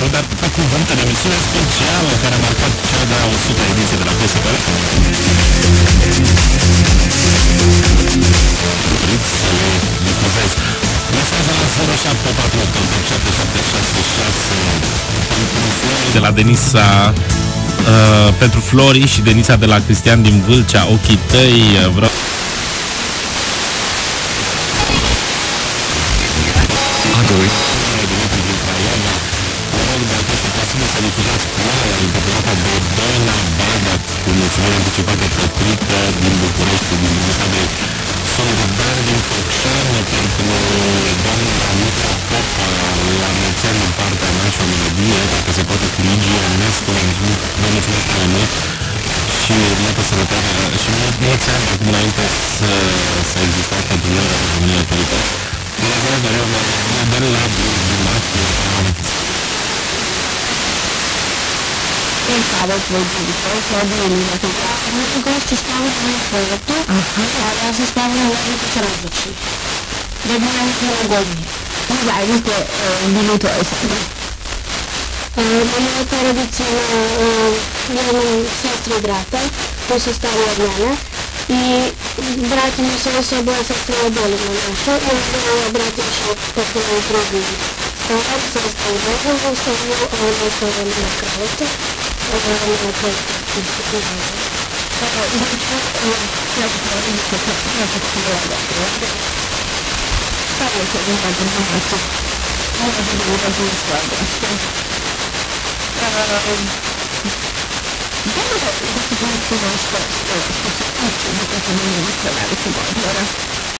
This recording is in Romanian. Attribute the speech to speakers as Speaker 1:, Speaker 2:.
Speaker 1: dar pe cuvânt în emisiune specială care a marcat cea de-a 100-a ediție de la festival. Doriți să le difuzez. Mesaje la 0748 de la Denisa pentru Flori și Denisa de la Cristian din Vâlcea. Ochii tăi, vreau să difuzați Ploaia, interpretată de Dana Badat, cu mulțumire anticipată Petrică din București, din muzica de Song of Band din Focșani, pentru doamna Anița Popa, la mulți ani din partea mea și o melodie, dacă se poate, cu Ligia Enescu, vă mulțumesc tare mult și multă sănătate și mulți ani acum înainte să existați pentru noi la România Turică. La vreo de rău, la dă la Dumatie,
Speaker 2: Pensavo che il discorso di l'università, questi stavano nel progetto, adesso stavano nel progetto. Dobbiamo anche un gomi. Non dai, questo è un minuto e sempre. Moja porodica imam sestru i brata, koji su stari od mene. I brat mi se oboje sestre obolimo našo i onda brat je išao kako u drugu stavu, sestra u drugu stavu, a onda stavljamo na krevetu.